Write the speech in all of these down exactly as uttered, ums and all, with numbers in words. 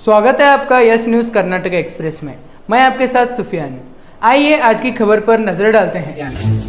स्वागत है आपका यस न्यूज़ कर्नाटक एक्सप्रेस में। मैं आपके साथ सुफियान हूं। आइए आज की खबर पर नजर डालते हैं।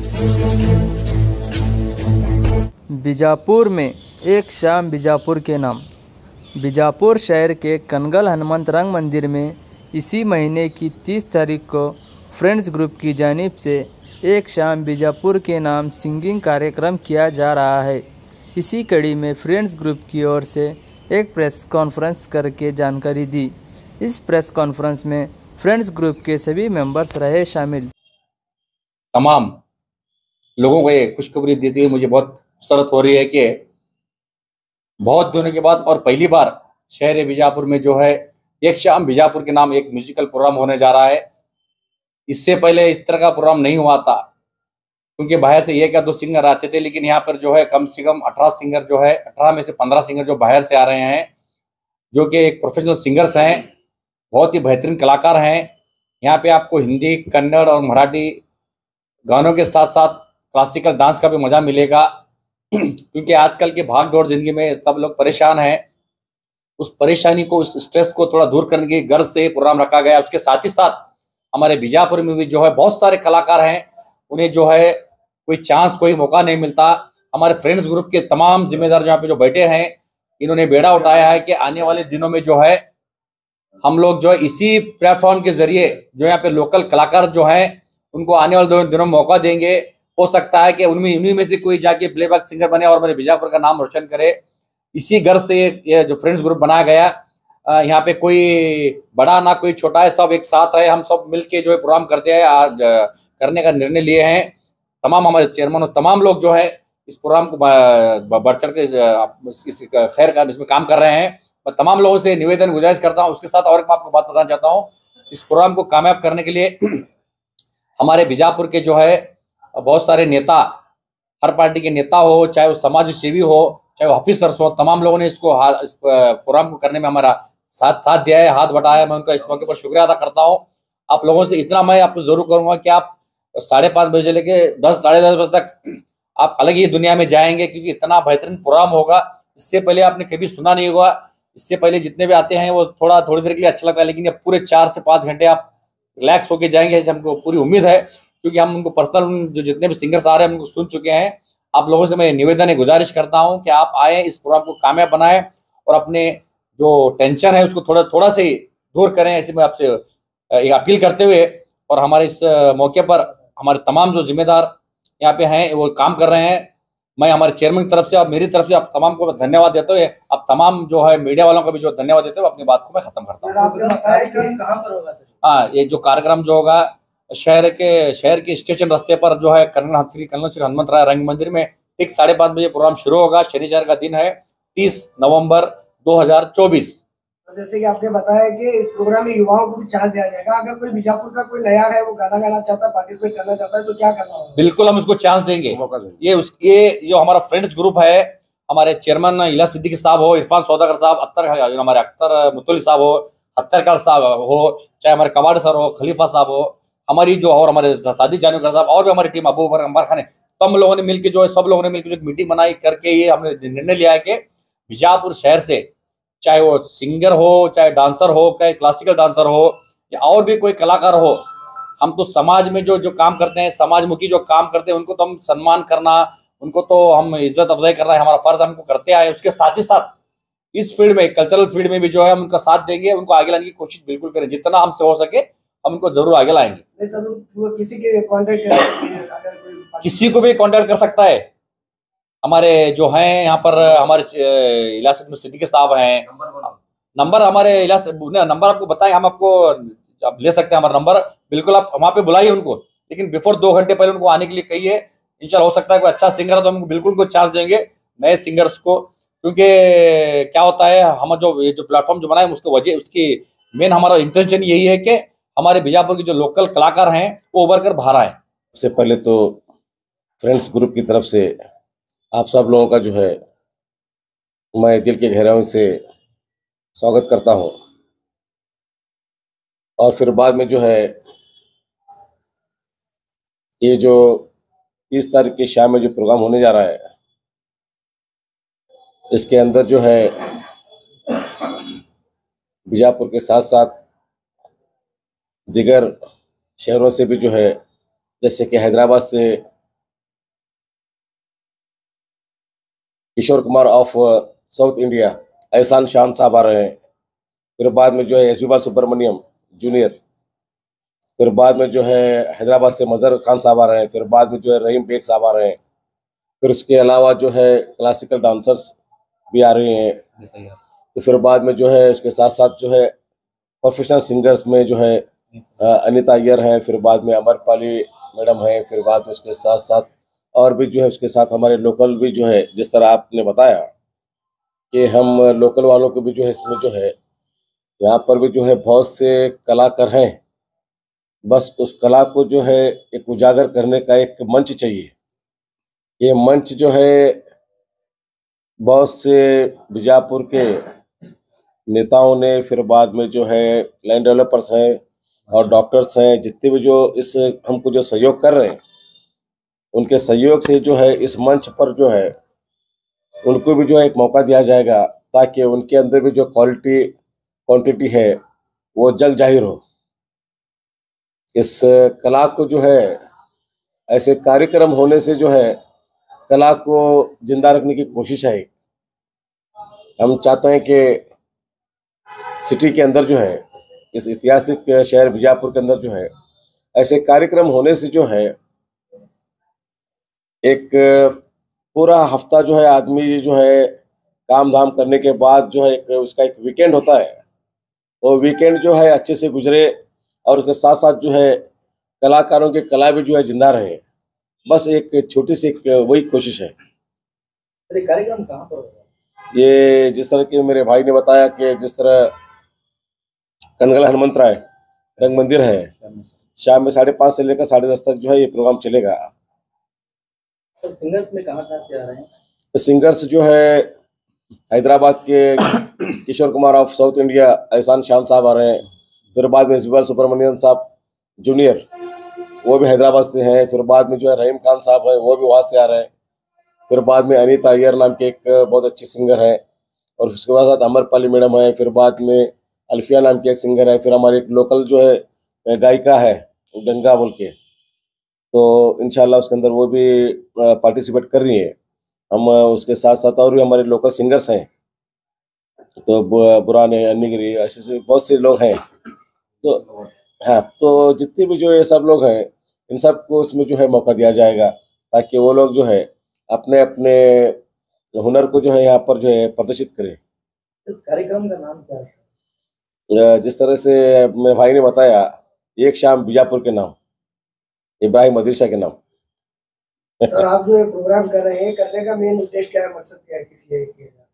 बीजापुर में एक शाम बीजापुर के नाम। बीजापुर शहर के कनगल हनुमंत रंग मंदिर में इसी महीने की तीस तारीख को फ्रेंड्स ग्रुप की जानिब से एक शाम बीजापुर के नाम सिंगिंग कार्यक्रम किया जा रहा है। इसी कड़ी में फ्रेंड्स ग्रुप की ओर से एक प्रेस कॉन्फ्रेंस करके जानकारी दी। इस प्रेस कॉन्फ्रेंस में फ्रेंड्स ग्रुप के सभी मेंबर्स रहे शामिल। तमाम लोगों को ये खुशखबरी देते हुए मुझे बहुत सरत हो रही है कि बहुत दिनों के बाद और पहली बार शहर बीजापुर में जो है एक शाम बीजापुर के नाम एक म्यूजिकल प्रोग्राम होने जा रहा है। इससे पहले इस तरह का प्रोग्राम नहीं हुआ था, क्योंकि बाहर से एक या दो सिंगर आते थे, लेकिन यहाँ पर जो है कम से कम अठारह सिंगर जो है अठारह में से पंद्रह सिंगर जो बाहर से आ रहे हैं, जो कि एक प्रोफेशनल सिंगर्स हैं, बहुत ही बेहतरीन कलाकार हैं। यहाँ पे आपको हिंदी, कन्नड़ और मराठी गानों के साथ साथ क्लासिकल डांस का भी मज़ा मिलेगा, क्योंकि आजकल के भाग दौड़ जिंदगी में सब लोग परेशान हैं। उस परेशानी को, उस स्ट्रेस को थोड़ा दूर करने के गर्ज से प्रोग्राम रखा गया। उसके साथ ही साथ हमारे बीजापुर में भी जो है बहुत सारे कलाकार हैं, उन्हें जो है कोई चांस, कोई मौका नहीं मिलता। हमारे फ्रेंड्स ग्रुप के तमाम जिम्मेदार जहाँ पे जो बैठे हैं, इन्होंने बेड़ा उठाया है कि आने वाले दिनों में जो है हम लोग जो है इसी प्लेटफॉर्म के जरिए जो यहाँ पे लोकल कलाकार जो हैं उनको आने वाले दिनों में मौका देंगे। हो सकता है कि उनमें उन्हीं में से कोई जाके प्लेबैक सिंगर बने और मेरे बीजापुर का नाम रोशन करे। इसी घर से ये जो फ्रेंड्स ग्रुप बनाया गया, यहाँ पे कोई बड़ा ना कोई छोटा है, सब एक साथ है। हम सब मिलके जो है प्रोग्राम करते हैं, आज करने का निर्णय लिए हैं। तमाम हमारे चेयरमैन और तमाम लोग जो है इस प्रोग्राम को बढ़ चढ़ के इस खैर का इसमें काम कर रहे हैं। मैं तमाम लोगों से निवेदन गुजारिश करता हूँ। उसके साथ और एक आपको बात बताना चाहता हूँ, इस प्रोग्राम को कामयाब करने के लिए हमारे बीजापुर के जो है बहुत सारे नेता, हर पार्टी के नेता हो, चाहे वो समाज सेवी हो, चाहे वो ऑफिसर्स हो, तमाम लोगों ने इसको इस प्रोग्राम को करने में हमारा साथ साथ दिया है, हाथ बटाया। मैं उनका इस मौके पर शुक्रिया अदा करता हूँ। आप लोगों से इतना मैं आपको जरूर करूँगा कि आप साढ़े पाँच बजे लेके दस साढ़े दस बजे तक आप अलग ही दुनिया में जाएंगे, क्योंकि इतना बेहतरीन प्रोग्राम होगा। इससे पहले आपने कभी सुना नहीं होगा। इससे पहले जितने भी आते हैं वो थोड़ा थोड़ी देर के लिए अच्छा लगता है, लेकिन ये पूरे चार से पाँच घंटे आप रिलैक्स होके जाएंगे, ऐसे हमको पूरी उम्मीद है, क्योंकि हम उनको पर्सनल जो जितने भी सिंगर्स आ रहे हैं उनको सुन चुके हैं। आप लोगों से मैं निवेदन है, गुजारिश करता हूँ कि आप आए, इस प्रोग्राम को कामयाब बनाएं और अपने जो टेंशन है उसको थोड़ा थोड़ा से दूर करें, ऐसे मैं आपसे एक अपील करते हुए। और हमारे इस मौके पर हमारे तमाम जो जिम्मेदार यहाँ पे हैं वो काम कर रहे हैं। मैं हमारे चेयरमैन की तरफ से और मेरी तरफ से आप तमाम को धन्यवाद देते हुए, आप तमाम जो है मीडिया वालों को भी जो धन्यवाद देते हुए अपनी बात को मैं खत्म करता हूँ। हाँ, ये जो कार्यक्रम जो होगा शहर के शहर के स्टेशन रास्ते पर जो है कन्नड़ श्री कन्नड़ श्री हनुमंत राय रंग मंदिर में ठीक साढ़े पाँच बजे प्रोग्राम शुरू होगा। शनिवार का दिन है, तीस नवंबर दो हजार चौबीस। जैसे कि आपने बताया कि इस प्रोग्राम में युवाओं को भी चांस दिया जाएगा। अगर कोई बीजापुर का कोई नया है, वो गाना गाना चाहता है, पार्टिसिपेट करना चाहता है, तो क्या करना होगा? बिल्कुल हम उसको चांस देंगे। ये उस ये जो हमारा फ्रेंड्स ग्रुप है, हमारे चेयरमैन इला सिद्दीकी साहब हो, इरफान सौदागर साहब, अख्तर हमारे अख्तर मुतुली साहब हो, हत्तरकर साहब हो, चाहे हमारे कवाड़ सर हो, खलीफा साहब हो, हमारी जो और हमारे सादी जानकर साहब और भी हमारी टीम अबू बकर अंबर खान है, तो हम लोगों ने मिलकर जो है सब लोगों ने मिलकर एक मीटिंग बनाई करके ये हमने निर्णय लिया है कि बीजापुर शहर से चाहे वो सिंगर हो, चाहे डांसर हो, चाहे क्लासिकल डांसर हो या और भी कोई कलाकार हो, हम तो समाज में जो जो काम करते हैं, समाजमुखी जो काम करते हैं, उनको तो हम सम्मान करना, उनको तो हम इज्जत अफजाई करना है हमारा फर्ज, हमको करते आए। उसके साथ ही साथ इस फील्ड में, कल्चरल फील्ड में भी जो है हम उनका साथ देंगे, उनको आगे लाने की कोशिश बिल्कुल करें, जितना हमसे हो सके हम उनको जरूर आगे लाएंगे। किसी के कॉन्टेक्ट किसी को भी कॉन्टेक्ट कर सकता है। हमारे जो हैं यहाँ पर हमारे इलास सिद्दीकी साहब हैं, नंबर हमारे इलास नंबर आपको बताएं, हम आपको आप ले सकते हैं हमारा नंबर। बिल्कुल आप वहाँ पे बुलाइए उनको, लेकिन बिफोर दो घंटे पहले उनको आने के लिए कहिए। इंशाल्लाह हो सकता है कोई अच्छा सिंगर है तो हम बिल्कुल उनको चांस देंगे, नए सिंगर्स को, क्योंकि क्या होता है हम जो ये जो प्लेटफॉर्म जो बनाए उसको वजह उसकी मेन हमारा इंटेंशन यही है कि हमारे बीजापुर के जो लोकल कलाकार हैं वो उभर कर बाहर आए। सबसे पहले तो फ्रेंड्स ग्रुप की तरफ से आप सब लोगों का जो है मैं दिल के गहराइयों से स्वागत करता हूं। और फिर बाद में जो है ये जो तीस तारीख की शाम में जो प्रोग्राम होने जा रहा है, इसके अंदर जो है बीजापुर के साथ साथ दीगर शहरों से भी जो है, जैसे कि हैदराबाद से Kishore Kumar of South India Ehsan Shan साहब आ रहे हैं। फिर बाद में जो है एस पी बाल सुब्रमण्यम जूनियर। फिर बाद में जो है हैदराबाद से मजहर खान साहब आ रहे हैं। फिर बाद में जो है रहीम बेग साहब आ रहे हैं। फिर उसके अलावा जो है क्लासिकल डांसर्स भी आ रहे हैं। तो फिर बाद में जो है उसके साथ साथ जो है प्रोफेशनल सिंगर्स में जो है अ, अनीता अय्यर हैं। फिर बाद में अमरपाली मैडम हैं। फिर बाद में उसके साथ साथ और भी जो है उसके साथ हमारे लोकल भी जो है, जिस तरह आपने बताया कि हम लोकल वालों को भी जो है इसमें जो है यहाँ पर भी जो है बहुत से कलाकार हैं। बस उस कला को जो है एक उजागर करने का एक मंच चाहिए। ये मंच जो है बहुत से बीजापुर के नेताओं ने, फिर बाद में जो है लैंड डेवलपर्स हैं और डॉक्टर्स हैं, जितने भी जो इस हमको जो सहयोग कर रहे हैं, उनके सहयोग से जो है इस मंच पर जो है उनको भी जो है एक मौका दिया जाएगा, ताकि उनके अंदर भी जो क्वालिटी क्वांटिटी है वो जग जाहिर हो। इस कला को जो है ऐसे कार्यक्रम होने से जो है कला को जिंदा रखने की कोशिश है। हम चाहते हैं कि सिटी के अंदर जो है, इस ऐतिहासिक शहर बीजापुर के अंदर जो है ऐसे कार्यक्रम होने से जो है एक पूरा हफ्ता जो है आदमी जो है काम धाम करने के बाद जो है एक उसका एक वीकेंड होता है, वो वीकेंड जो है अच्छे से गुजरे और उसके साथ साथ जो है कलाकारों की कला भी जो है जिंदा रहे। बस एक छोटी सी एक वही कोशिश है। कार्यक्रम कहाँ पर होगा? ये जिस तरह के मेरे भाई ने बताया कि जिस तरह कनगल हनुमंत राय रंग मंदिर है, शाम में साढ़े पाँच से लेकर साढ़े दस तक जो है ये प्रोग्राम चलेगा। तो सिंगर्स में कहाँ कहाँ से आ रहे हैं? तो सिंगर्स जो है हैदराबाद के Kishore Kumar of South India Ehsan Shan साहब आ रहे हैं। फिर बाद में एस सुब्रमण्यम साहब जूनियर, वो भी हैदराबाद से हैं। फिर बाद में जो है रहीम खान साहब हैं, वो भी वहाँ से आ रहे हैं। फिर बाद में अनीता अय्यर नाम के एक बहुत अच्छी सिंगर है, और उसके बाद साथ अमरपाली मैडम है। फिर बाद में अल्फिया नाम की एक सिंगर है। फिर हमारी एक लोकल जो है गायिका है गंगा बोल के, तो इंशाल्लाह उसके अंदर वो भी पार्टिसिपेट कर रही है। हम उसके साथ साथ और भी हमारे लोकल सिंगर्स हैं, तो बुराने अन्नीगिरी ऐसे ऐसे बहुत से लोग हैं। तो हाँ, तो जितने भी जो ये सब लोग हैं, इन सबको इसमें जो है मौका दिया जाएगा, ताकि वो लोग जो है अपने अपने हुनर को जो है यहाँ पर जो है प्रदर्शित करें। इस कार्यक्रम का नाम क्या है? जिस तरह से मेरे भाई ने बताया, एक शाम बीजापुर के नाम, इब्राहिम अदील शाह के नाम। सर, आप जो ये प्रोग्राम कर रहे हैं, करने का मेन उद्देश्य क्या है, मकसद क्या है, किस लिए किया जा रहा है?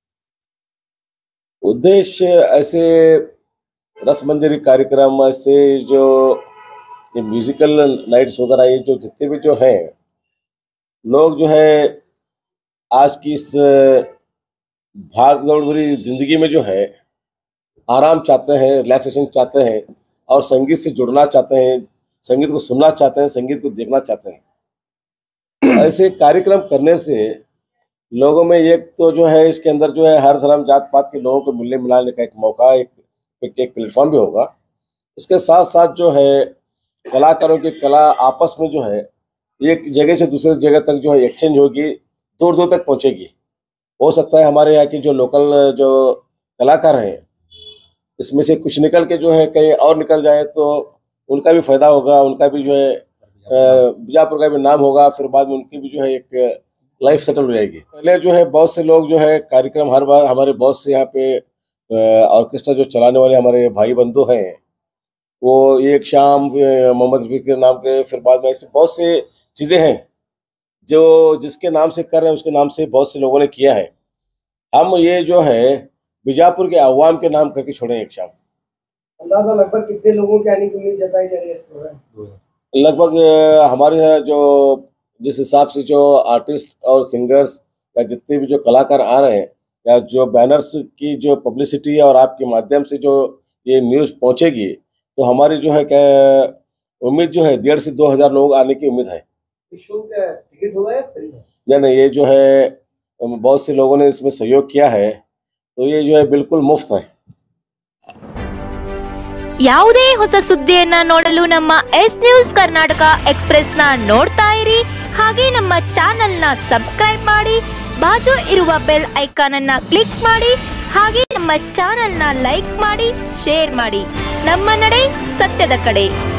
उद्देश्य ऐसे रसमंजरी कार्यक्रम, ऐसे जो ये म्यूजिकल नाइट्स वगैरह, ये जो जितने भी जो हैं लोग जो है आज की इस भाग दौड़ भरी जिंदगी में जो है आराम चाहते हैं, रिलैक्सेशन चाहते हैं, और संगीत से जुड़ना चाहते हैं, संगीत को सुनना चाहते हैं, संगीत को देखना चाहते हैं। ऐसे कार्यक्रम करने से लोगों में एक तो जो है इसके अंदर जो है हर धर्म जात पात के लोगों को मिलने मिलाने का एक मौका, एक एक, एक प्लेटफॉर्म भी होगा। इसके साथ साथ जो है कलाकारों की कला आपस में जो है एक जगह से दूसरे जगह तक जो है एक्सचेंज होगी, दूर दूर तक पहुंचेगी। हो सकता है हमारे यहाँ की जो लोकल जो कलाकार हैं, इसमें से कुछ निकल के जो है कहीं और निकल जाए तो उनका भी फायदा होगा, उनका भी जो है बीजापुर का भी नाम होगा। फिर बाद में उनकी भी जो है एक लाइफ सेटल हो जाएगी। पहले जो है बहुत से लोग जो है कार्यक्रम हर बार हमारे बहुत से यहाँ पे ऑर्केस्ट्रा जो चलाने वाले हमारे भाई बंधु हैं, वो एक शाम मोहम्मद रफी के नाम के, फिर बाद में ऐसे बहुत से चीज़ें हैं जो जिसके नाम से कर रहे हैं, उसके नाम से बहुत से लोगों ने किया है। हम ये जो है बीजापुर के अवाम के नाम करके छोड़े एक शाम। अंदाजा लगभग कितने लोगों के आने की उम्मीद जताई जा रही है इस प्रोग्राम? लगभग हमारे यहाँ जो जिस हिसाब से जो आर्टिस्ट और सिंगर्स या जितने भी जो कलाकार आ रहे हैं, या जो बैनर्स की जो पब्लिसिटी है और आपके माध्यम से जो ये न्यूज़ पहुंचेगी, तो हमारी जो है क्या उम्मीद जो है डेढ़ से दो हज़ार लोग आने की उम्मीद है। शो का टिकट होगा या फ्री है? नहीं नहीं, ये जो है बहुत से लोगों ने इसमें सहयोग किया है, तो ये जो है बिल्कुल मुफ्त है। ಯಾವುದೇ ಹೊಸ ಸುದ್ದಿಯನ್ನ ನೋಡಲು ನಮ್ಮ ಎಸ್ ನ್ಯೂಸ್ ಕರ್ನಾಟಕ ಎಕ್ಸ್ಪ್ರೆಸ್ ನ ನೋಡ್ತಾ ಇರಿ. ಹಾಗೆ ನಮ್ಮ ಚಾನೆಲ್ ನ ಸಬ್ಸ್ಕ್ರೈಬ್ ಮಾಡಿ, ಬಾಜು ಇರುವ ಬೆಲ್ ಐಕಾನ್ ಅನ್ನ ಕ್ಲಿಕ್ ಮಾಡಿ. ಹಾಗೆ ನಮ್ಮ ಚಾನೆಲ್ ನ ಲೈಕ್ ಮಾಡಿ, ಶೇರ್ ಮಾಡಿ. ನಮ್ಮ ನಡೆ ಸತ್ಯದ ಕಡೆ.